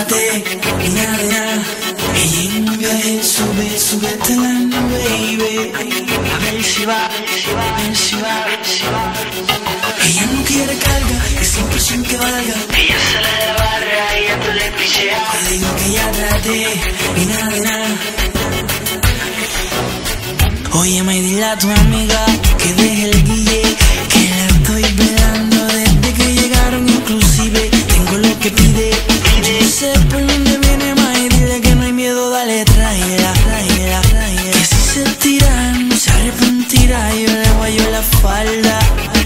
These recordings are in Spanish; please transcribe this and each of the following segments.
trate y nada. Ella en un viaje sube hasta la nube, baby. A ver si va. Ella no quiere carga, es 100% que valga. Ella sale de la barra y ya tú le picheas. Le digo que ya trate y nada. Oye, me dile a tu amiga que deje el guille, que la estoy velando desde que llegaron. Inclusive tengo lo que pide. Yo sé por dónde viene más y dile que no hay miedo, dale, tráela. Que si se tira no se arrepentirá. Yo le guayo la falda.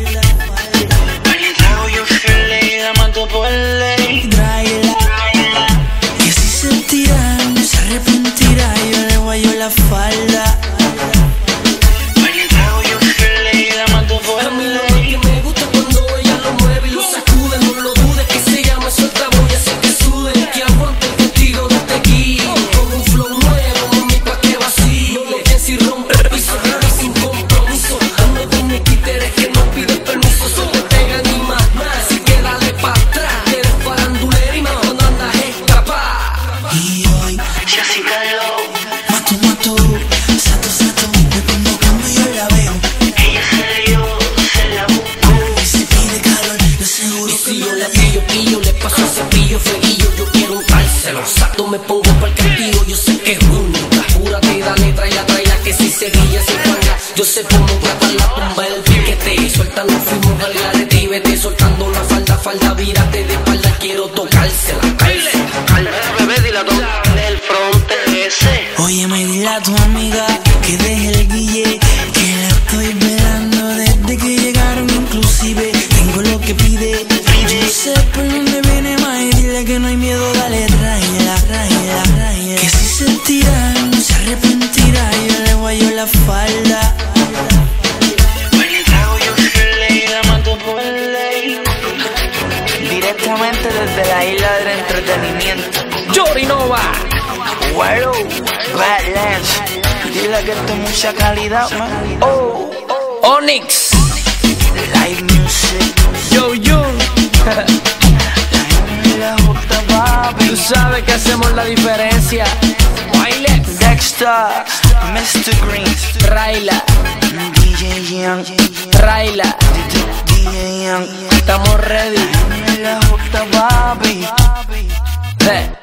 Trago yo fiel y la mato por ley. Tráela. Que si se tira no se arrepentirá. Yo le guayo la falda. Sato me pongo pa'l castigo, yo sé que es única. Júrate y dale, tráela, que si se guilla se juega. Yo sé cómo tratar la tumba del piquete. Sueltando fuimos al garete y vete soltando la falda, vírate de espalda, quiero tocársela. Bebé, dile a tu del fronte ese. Oye, me dile a tu amiga que deje el guille, que la estoy velando desde que llegaron. Inclusive tengo lo que pide. Yo sé por dónde viene más y dile que no hay miedo, dale, tráela. Que si se tira no se arrepentirá. Yo le guayo la falda. Trago yo fiel y la mato por ley. Directamente desde la isla del entretenimiento. Jory Nova. Bueno, Badlands. Dile que esto es mucha calidad, man. Oh, Onyx. Live music. Yo. Tú sabes que hacemos la diferencia. Wilex, Dexter, Mr. Green, Raila, DJ Young, Raila. DJ Young. Estamos ready. La J, papi.